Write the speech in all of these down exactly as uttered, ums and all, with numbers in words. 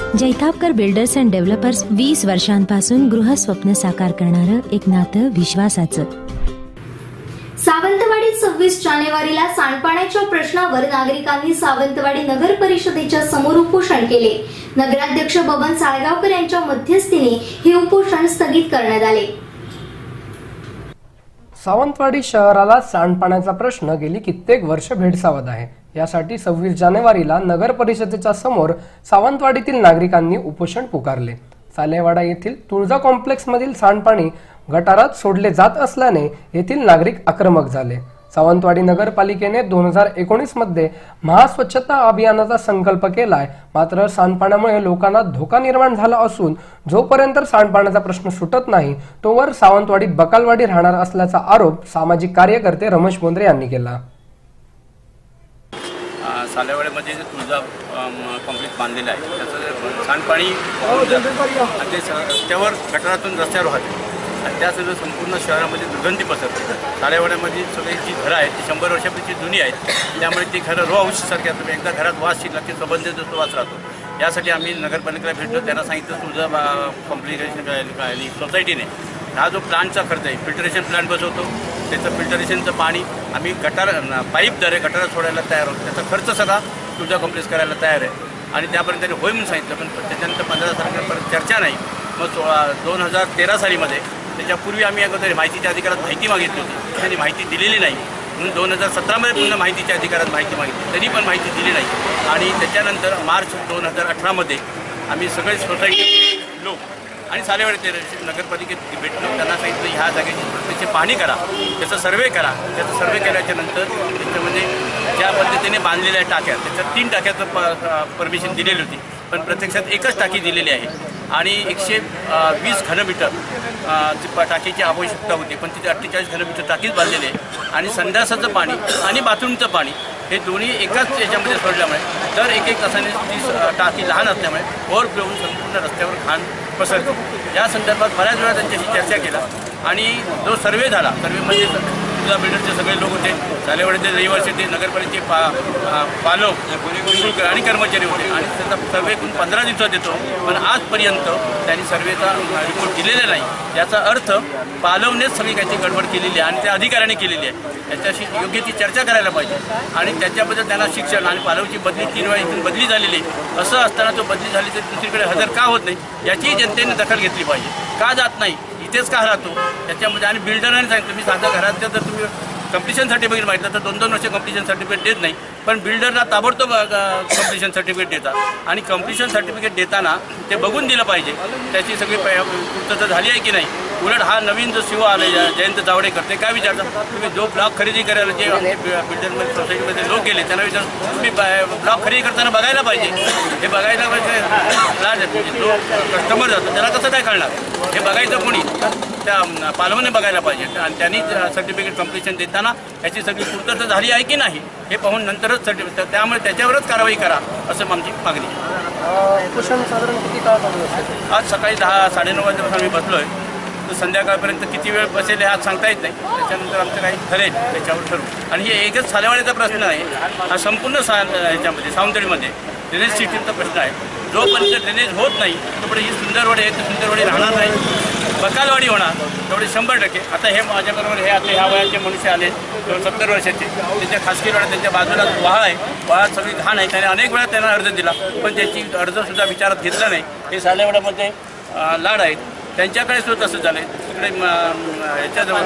Jaitapkar builders and developers वीस वर्षांपासून गृहस्वप्न साकार करणारं एक नातं विश्वासाचं। सावंतवाडीत सव्वीस जानेवारीला सांडपाण्याच्या प्रश्नावर नागरिकांनी सावंतवाडी नगर परिषदेच्या समोर उपोषण केले। नगराध्यक्ष बबन साळगावकर यांच्या मध्यस्थीने हे उपोषण स्थगित करण्यात आले। सावंतवाडी शहराला सांडपाण्याचा प्रश्न गेली कित्येक वर्ष भेडसावत आहे। यासाठी सव्वीस जानेवारीला नगर परिषदेच्या समोर सावंतवाडीतील नागरिकांनी उपोषण पुकारले। सालेवाडा येथील तुळजा कॉम्प्लेक्स मधील सांडपाणी गटारात सोडले जात असल्याने येथील नागरिक आक्रमक झाले। सावंतवाडी नगरपालिकेने दोन हजार एकोणीस मध्ये महास्वच्छता अभियानाचा संकल्प केलाय, मात्र सांडपाण्यामुळे लोकांना धोका निर्माण झाला असून जोपर्यंत सांडपाण्याचा प्रश्न सुटत नाही तोवर सावंतवाडी बकालवाडी राहणार असल्याचा आरोप सामाजिक कार्यकर्ते रमेश बोंद्रे यांनी केला। सालेवाड्यामध्ये जे तुळजा कॉम्प्लेक्स बांधलेलं आहे त्याचं सांडपाणी रस्त्यावर गटारातून रस्त्यावर वाहते आणि त्यासह संपूर्ण शहरामध्ये दुर्गंधी पसरते। सालेवाड्यामध्ये सगळी जी घरं आहेत ती शंभर वर्षापेक्षा जुनी आहेत, त्यामुळे ती घरं रो हाऊससारखी असतात। एकदा घरात वास शिरला की संबंधित तो वास राहतो। यासाठी आम्ही नगरपालिकेला भेटलो, त्यांना सांगितलं तुळजा कॉम्प्लिकेशन आणि सोसायटीने हा जो प्लांटचा खर्च आहे, फिल्टरेशन प्लांट बसवतो, त्याचं फिल्टरेशनचं पाणी आम्ही गटार पाईपद्वारे गटारात सोडायला तयार होतो। त्याचा खर्च सगळा तुळजा कॉम्प्लेक्स करायला तयार आहे आणि त्यापर्यंत त्यांनी होय म्हणून सांगितलं, पण त्याच्यानंतर पंधरा तारखेपर्यंत चर्चा नाही। मग सोळा दोन हजार तेरा सालीमध्ये त्याच्यापूर्वी आम्ही अगोदर माहितीच्या अधिकारात माहिती मागितली होती, त्यांनी माहिती दिलेली नाही। म्हणून दोन हजार सतरामध्ये पुन्हा माहितीच्या अधिकारात माहिती मागितली, तरी पण माहिती दिली नाही। आणि त्याच्यानंतर मार्च दोन हजार अठरामध्ये आम्ही सगळे सोसायटी लोक आणि सालेवाडी नगरपालिकेत भेटलो, त्यांना सांगितलं ह्या जागेची त्याची पाहणी करा, त्याचा सर्वे करा। त्याचा सर्वे केल्याच्या नंतर त्याच्यामध्ये ज्या पद्धतीने बांधलेल्या टाक्या, त्याच्यात तीन टाक्याचं प परमिशन दिलेली होती, पण प्रत्यक्षात एकच टाकी दिलेली आहे आणि एकशे वीस घनमीटर टाकीची आवश्यकता होती, पण तिथे अठ्ठेचाळीस घनमीटर टाकीच बांधलेली आहे। आणि संडासाचं पाणी आणि बाथरूमचं पाणी हे दोन्ही एकाच याच्यामध्ये सोडल्यामुळे दर एक एक तासाने ती टाकी लहान असल्यामुळे ओव्हरफ्लो होऊन संपूर्ण रस्त्यावर घाण पसरते। या संदर्भात बऱ्याच वेळा त्यांच्याशी चर्चा केला आणि जो सर्वे झाला, सर्वेमध्ये तुळजा बिल्डरचे सगळे लोक होते, सालेवाडीचे रहिवासी होते, नगरपालिकेचे पा पालक आणि कर्मचारी होते आणि त्याचा सर्वे पंधरा दिवसात देतो, पण आजपर्यंत त्यांनी सर्वेचा रिपोर्ट दिलेला नाही। याचा अर्थ पालवनेच सगळी काही गडबड केलेली आहे आणि त्या अधिकाऱ्याने केलेली आहे। त्याच्याशी योग्य ती चर्चा करायला पाहिजे आणि त्याच्याबद्दल त्यांना शिक्षण आणि पालवची बदली तीन वेळा इथून बदली झालेली आहे, असं असताना तो बदली झाली तर दुसरीकडे हजर का होत नाही याची जनतेने दखल घेतली पाहिजे। का जात नाही, इथेच का राहतो त्याच्यामध्ये। आणि बिल्डरांनी सांगितलं मी साधा घरात जर तुम्ही कंप्लिशन सर्टिफिकेट मागितलं तर दोन दोन वर्ष कंप्लिशन सर्टिफिकेट देत नाही, पण बिल्डरला ताबडतोब कंप्लिशन सर्टिफिकेट देतात आणि कंप्लिशन सर्टिफिकेट देताना ते बघून दिलं पाहिजे त्याची सगळी पूर्तता झाली आहे की नाही। उलट हा नवीन जो शिव आले जयंत जावडेकर ते काय विचारतात, तुम्ही जो ब्लॉक खरेदी करायला जे बिल्डरमध्ये सोसायटीमध्ये लोक गेले त्यांना विचार तुम्ही ब्लॉक खरेदी करताना बघायला पाहिजे, हे बघायला पाहिजे। प्लॅन जो कस्टमर जातो त्याला कसं काय कळणार, हे बघायचं कोणी, त्या पालवाने बघायला पाहिजे आणि त्यांनी सर्टिफिकेट कंप्लिशन देताना याची सगळी पूर्तता झाली आहे की नाही हे पाहून नंतरच सर्टिफिकेट, त्यामुळे त्याच्यावरच कारवाई करा असं आमची मागणी आहे। उपोषण साधारण किती काळ चालू असेल? आज सकाळी दहा साडेनऊ वाजेपासून आम्ही बसलोय, तर संध्याकाळपर्यंत किती वेळ बसेल हे आज सांगता येत नाही। त्याच्यानंतर आमचं काही ठरेल त्याच्यावर ठरवू। आणि हे एकच सालेवाडीचा प्रश्न आहे, हा संपूर्ण सा ह्याच्यामध्ये सावंतवाडीमध्ये ड्रेनेज सिस्टीमचा प्रश्न आहे। जोपर्यंत ड्रेनेज होत नाही तोपर्यंत ही सुंदरवाडी आहे, तर सुंदरवाडी राहणार नाही, बकालवाडी होणार तेवढे शंभर टक्के। आता हे माझ्याबरोबर हे आता ह्या वयाचे मनुष्य आले सत्तर वर्षाचे, त्यांच्या खासगी वाड्यात त्यांच्या बाजूला व्हाळ आहे, व्हाळात सगळी घाण आहे, त्याने अनेक वेळा त्यांना अर्ज दिला पण त्याची अर्जसुद्धा विचारात घेतला नाही। हे सालेवाड्यामध्ये लाड आहेत त्यांच्याकडे सुद्धा तसं झालं आहे। तिकडे ह्याच्याजवळ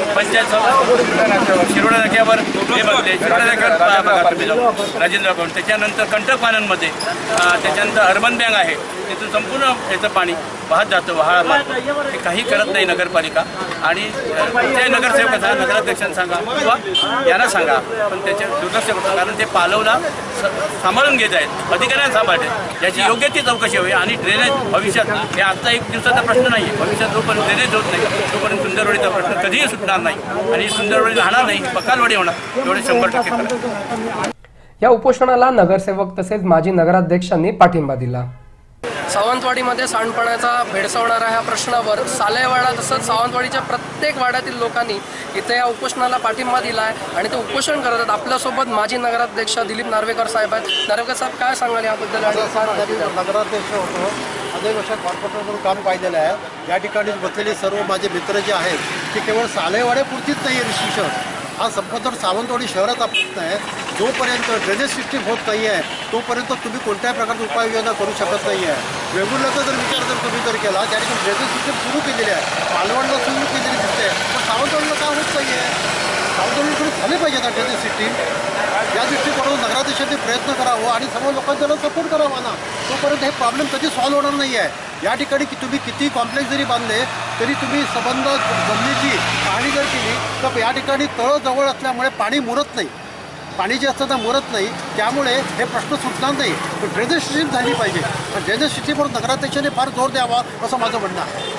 पंचायत शिरोडा नाक्यावर हे बघले, शिरोडा नाक्यावर बघा तुम्ही जाऊ राजेंद्र अकाउंट, त्याच्यानंतर कंटक पाण्यांमध्ये, त्याच्यानंतर अर्बन बँक आहे तिथून संपूर्ण याचं पाणी वाहत जातं, वाहळ मारतं, ते काही करत नाही नगरपालिका। आणि त्या नगरसेवकाचा नगराध्यक्षांना सांगा किंवा यांना सांगा, पण त्याचे दुर्लक्ष होतं कारण ते पालवला सांभाळून घेत आहेत, अधिकाऱ्यांना सांभाळते, याची योग्य ती चौकशी हवी। आणि ड्रेनेज भविष्यात हे आजचा एक दिवसाचा प्रश्न नाही आहे, भविष्यात जोपर्यंत ड्रेनेज होत नाही तोपर्यंत सुंदरवाडीचा प्रश्न कधीही सुटणार नाही आणि सुंदरवाडी राहणार नाही, बकालवाडी होणार एवढे शंभर टक्के। या उपोषणाला नगरसेवक तसेच माजी नगराध्यक्षांनी पाठिंबा दिला। सावंतवाडीमध्ये सांडपाण्याचा भेडसावणाऱ्या ह्या प्रश्नावर सालेवाडा तसंच सावंतवाडीच्या प्रत्येक वाड्यातील लोकांनी इथे या उपोषणाला पाठिंबा दिला आहे आणि ते उपोषण करत आहेत. आपल्यासोबत माजी नगराध्यक्ष दिलीप नार्वेकर साहेब आहेत. नार्वेकर साहेब, काय सांगाल याबद्दल? नगराध्यक्ष होतो, अनेक वर्ष कॉर्पोरेटर म्हणून काम पाहिलेलं आहे. या ठिकाणी बसलेले सर्व माझे मित्र जे आहेत ते केवळ सालेवाड्यापुरतीच नाही आहे रिस्ट्रिक्शन. हा संपूर्ण सावंतवाडी शहराचा प्रश्न आहे. जोपर्यंत ड्रेनेज सिस्टीम होत नाही आहे तोपर्यंत तुम्ही कोणत्याही प्रकारची उपाययोजना करू शकत नाही आहे. वेगुर्ल्याचा जर विचार जर तुम्ही जर केला त्या ठिकाणी ड्रेनेज सिस्टीम सुरू केलेली आहे, मालवणला सुरू केलेली दिसते, पण सावंतवाडीला का होत नाही आहे? सावंतवाडी सुरू झाले पाहिजे ना ड्रेनेज सिस्टीम. या दृष्टीकोनातून नगराध्यक्षांनी प्रयत्न करावं आणि सर्व लोकांना सपोर्ट करावा ना. तोपर्यंत हे प्रॉब्लेम कधी सॉल्व्ह होणार नाही आहे. या ठिकाणी की तुम्ही किती कॉम्प्लेक्स जरी बांधले तरी तुम्ही संबंध जमिनीची पाहणी जर केली तर या ठिकाणी तळं जवळ असल्यामुळे पाणी मुरत नाही, पाणी जे असतं ते मुरत नाही, त्यामुळे हे प्रश्न सुटणार नाही. पण ड्रेनेज सिस्टीम झाली पाहिजे. पण ड्रेनेज सिस्टीमवर नगराध्यक्षांनी फार जोर द्यावा असं माझं म्हणणं आहे.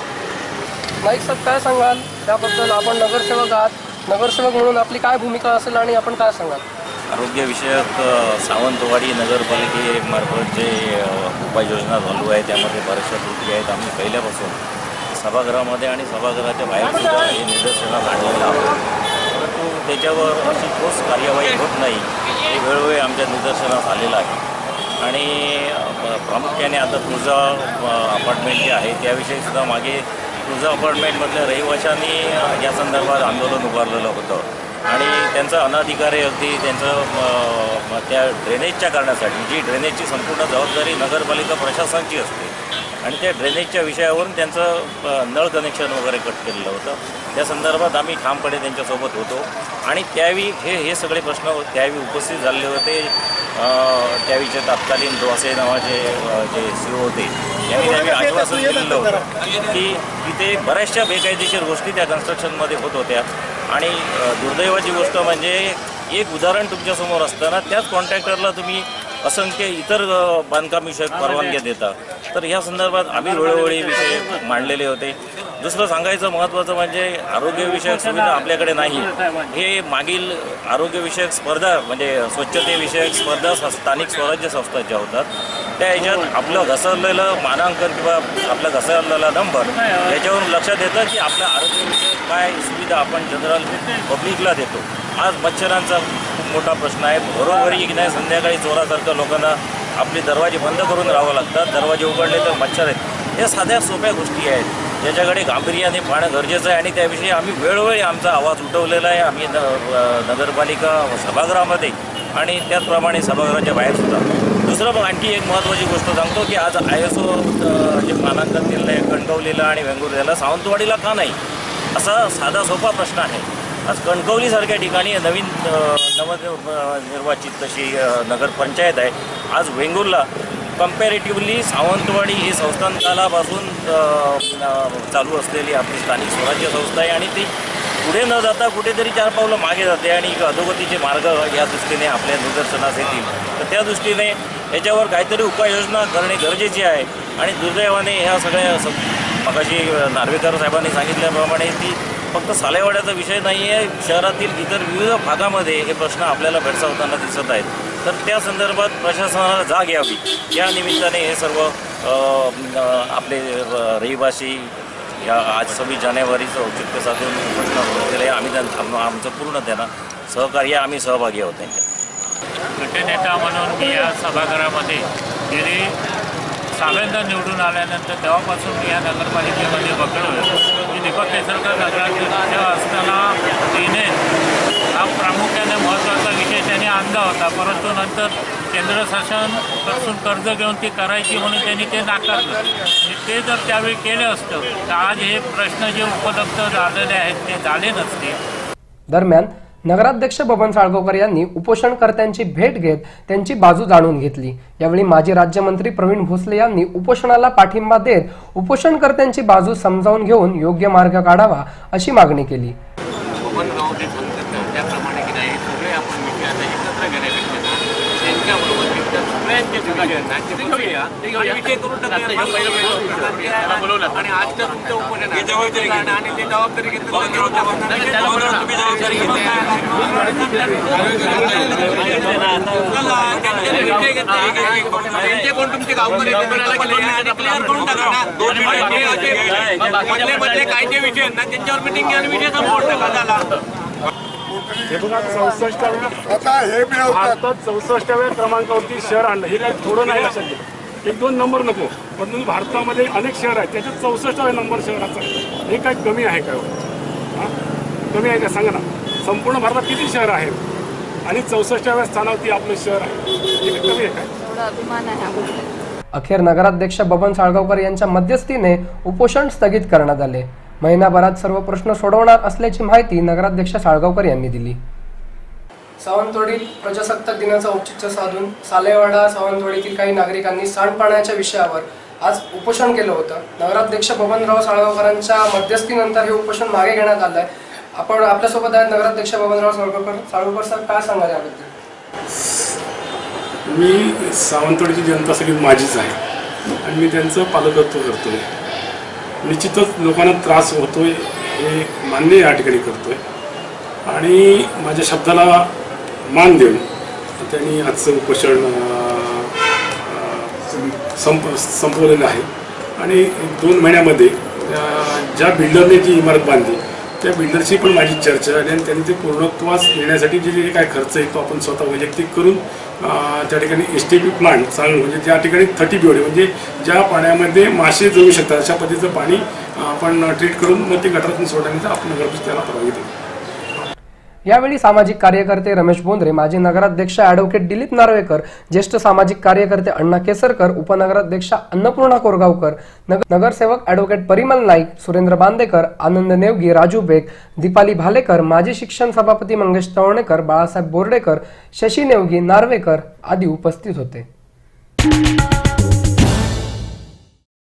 नाईक साहेब, काय सांगाल त्याबद्दल? आपण नगरसेवक आहात, नगरसेवक म्हणून आपली काय भूमिका असेल आणि आपण काय सांगाल? आरोग्यविषयक सावंतवाडी नगरपालिकेमार्फत जे उपाययोजना चालू आहे त्यामध्ये बऱ्याचशा त्रुटी आहेत. आम्ही पहिल्यापासून सभागृहामध्ये आणि सभागृहाच्या बाहेरसुद्धा हे निदर्शनास आणलेलं आहोत, परंतु त्याच्यावर अशी ठोस कार्यवाही होत नाही हे वेळोवेळी आमच्या निदर्शनास आलेलं आहे. आणि प्रामुख्याने आता तुळजा अपार्टमेंट जे आहे त्याविषयीसुद्धा मागे तुळजा अपार्टमेंटमधल्या रहिवाशांनी या संदर्भात आंदोलन उभारलेलं होतं आणि त्यांचा अनाधिकार आहे अगदी त्यांचं त्या ड्रेनेजच्या कारणासाठी, जी ड्रेनेजची संपूर्ण जबाबदारी नगरपालिका प्रशासनाची असते आणि त्या ड्रेनेजच्या विषयावरून त्यांचं नळ कनेक्शन वगैरे कट केलेलं होतं. त्या संदर्भात आम्ही ठामपणे त्यांच्यासोबत होतो आणि त्यावेळी हे हे सगळे प्रश्न त्यावेळी उपस्थित झाले होते. त्यावेळीचे तत्कालीन दोसे नावाचे जे सी ओ होते यांनी त्यावेळी आश्वासन दिलेलं होतं की तिथे बऱ्याचशा बेकायदेशीर गोष्टी त्या कन्स्ट्रक्शनमध्ये होत होत्या. आणि दुर्दैवाची गोष्ट म्हणजे एक उदाहरण तुमच्यासमोर असताना त्याच कॉन्ट्रॅक्टरला तुम्ही असंख्य इतर बांधकाम विषयक परवानग्या देता. तर ह्या संदर्भात आम्ही वेळोवेळी विषय मांडलेले होते. दुसरं सांगायचं महत्त्वाचं म्हणजे आरोग्यविषयक सुविधा आपल्याकडे नाही. हे मागील आरोग्यविषयक स्पर्धा म्हणजे स्वच्छतेविषयक स्पर्धा स्थानिक स्वराज्य संस्था ज्या होतात त्या ह्याच्यात आपलं घसरलेलं मानांकन किंवा आपला घसरलेला नंबर याच्यावरून लक्षात येतं की आपल्या आरोग्यविषयक काय सुविधा आपण जनरल पब्लिकला देतो. आज मच्छरांचा खूप मोठा प्रश्न आहे. घरोघरी की नाही संध्याकाळी चोरासारखं लोकांना आपले दरवाजे बंद करून राहावं लागतात, दरवाजे उघडले तर मच्छर आहेत. या साध्या सोप्या गोष्टी आहेत ज्याच्याकडे गांभीर्याने पाहणं गरजेचं आहे आणि त्याविषयी आम्ही वेळोवेळी आमचा आवाज उठवलेला आहे. आम्ही न नगरपालिका सभागृहामध्ये आणि त्याचप्रमाणे सभागृहाच्या बाहेरसुद्धा. दुसरं मग आणखी एक महत्त्वाची गोष्ट सांगतो की आज आय एस ओ जे मानांकन दिलेलं आहे कणकवलीला आणि वेंगुर्ल्याला, सावंतवाडीला का नाही असा साधा सोपा प्रश्न आहे. आज कणकवलीसारख्या ठिकाणी नवीन नवनिर्वाचित तशी नगरपंचायत आहे. आज वेंगुर्ला कम्पॅरेटिव्हली सावंतवाडी ही संस्थान कालापासून चालू असलेली आपली स्थानिक स्वराज्य संस्था आहे आणि ती पुढे न जाता कुठेतरी चार पावलं मागे जाते आणि अधोगतीचे मार्ग या दृष्टीने आपल्या निदर्शनास येतील. तर त्या दृष्टीने याच्यावर काहीतरी उपाययोजना करणे गरजेची आहे. आणि दुर्दैवाने ह्या सगळ्या मगाशी नार्वेकर साहेबांनी सांगितल्याप्रमाणे ती फक्त सालेवाड्याचा विषय नाही आहे, शहरातील इतर विविध भागामध्ये हे प्रश्न आपल्याला भेडसावताना दिसत आहेत. तर त्या संदर्भात प्रशासनाला जाग यावी या निमित्ताने हे सर्व आपले रहिवासी या आज सव्वीस जानेवारीचं औचित्य साधून घोषणा केली आहे. आम्ही त्यांना आमचं पूर्ण त्यांना सहकार्य आम्ही सहभागी आहोत त्यांच्या. गटनेता म्हणून मी या सभागृहामध्ये गेली साहेबांना निवडून आल्यानंतर तेव्हापासून मी या नगरपालिकेमध्ये बघलो की दीपक केसरकर नगराध्यक्ष असताना ड्रेनेज हा प्रामुख्याने महत्त्वाचा विषय त्यांनी आणला होता, परंतु नंतर केंद्र शासनापासून कर्ज घेऊन ती करायची म्हणून त्यांनी ते नाकारलं. आणि ते जर त्यावेळी केलं असतं तर आज हे प्रश्न जे उपलब्ध झालेले आहेत ते झाले नसते. दरम्यान नगराध्यक्ष बबन साळगावकर यांनी उपोषणकर्त्यांची भेट घेत त्यांची बाजू जाणून घेतली. यावेळी माजी राज्यमंत्री प्रवीण भोसले यांनी उपोषणाला पाठिंबा देत उपोषणकर्त्यांची बाजू समजावून घेऊन योग्य मार्ग काढावा अशी मागणी केली. त्याप्रमाणे की नाही सगळे आपण विषय आता एकत्र गेल्यापेक्षा त्यांच्याबरोबर सगळ्यांचे आणि आजच्या तुमच्या उपोषणात आणि ते जबाबदारी घेतली कोण तुमचे गावकरी करून टाका ना. मधले मधले काय जे विषय आहेत ना त्यांच्यावर मिटिंग घ्या आणि विषय संपवून टाका झाला. हे बघा चौसष्टाव्या भारतात चौसष्टाव्या क्रमांकावरती शहर आणलं. हे काय थोडं नाही लक्षात घ्या. एक दोन नंबर नको, पण तुम्ही भारतामध्ये अनेक शहर आहेत त्याच्यात चौसष्टाव्या नंबर शहराचा हे काय कमी आहे काय? हां कमी आहे का सांगा ना. संपूर्ण भारतात किती शहर आहेत आणि चौसष्टाव्या स्थानावरती आपलं शहर आहे, हे कमी आहे काय? थोडा अभिमान आहे. अखेर नगराध्यक्ष बबन साळगावकर यांच्या मध्यस्थीने उपोषण स्थगित करण्यात आले. महिनाभरात सर्व प्रश्न सोडवणार असल्याची माहिती नगराध्यक्ष साळगावकर यांनी दिली. सावंतवाडीत प्रजासत्ताक दिनाचं औचित्य साधून सालेवाडा सावंतवाडीतील काही नागरिकांनी सांडपाण्याच्या विषयावर आज उपोषण केलं होतं. नगराध्यक्ष बबनराव साळगावकरांच्या मध्यस्थीनंतर हे उपोषण मागे घेण्यात आलंय. आपण आपल्यासोबत आहेत नगराध्यक्ष बबनराव साळगावकर. साळगावकर सर, काय सांगाल याबद्दल? मी सावंतवाडीची जनता सगळी माझीच आहे आणि मी त्यांचं पालकत्व करतोय. निश्चितच लोकांना त्रास होतोय हे मान्य या ठिकाणी करतोय आणि माझ्या शब्दाला मान देऊन त्यांनी आजचं उपोषण संप संपवलेलं आहे. आणि दोन महिन्यामध्ये ज्या बिल्डरने जी इमारत बांधली त्या बिल्डरशी पण माझी चर्चा झाली आणि त्यांनी ते पूर्णत्वास येण्यासाठी जे जे काय खर्च आहे तो आपण स्वतः वैयक्तिक करून त्या ठिकाणी एस टी पी प्लांट चांगलं म्हणजे त्या ठिकाणी थर्टी बी ओडी म्हणजे ज्या पाण्यामध्ये मासे जगू शकतात अशा पद्धतीचं पाणी आपण ट्रीट करून मग ते गटारातून सोडण्याचा आपण नगरपालिका त्याला परवानगी देतो. यावेळी सामाजिक कार्यकर्ते रमेश बोंद्रे, माजी नगराध्यक्ष ॲडव्होकेट दिलीप नार्वेकर, ज्येष्ठ सामाजिक कार्यकर्ते अण्णा केसरकर, उपनगराध्यक्षा अन्नपूर्णा कोरगावकर, नगरसेवक ॲडव्होकेट परिमल नाईक, सुरेंद्र बांदेकर, आनंद नेवगी, राजू बेग, दीपाली भालेकर, माजी शिक्षण सभापती मंगेश तवणेकर, बाळासाहेब बोर्डेकर, शशी नेवगी, नार्वेकर आदी उपस्थित होते.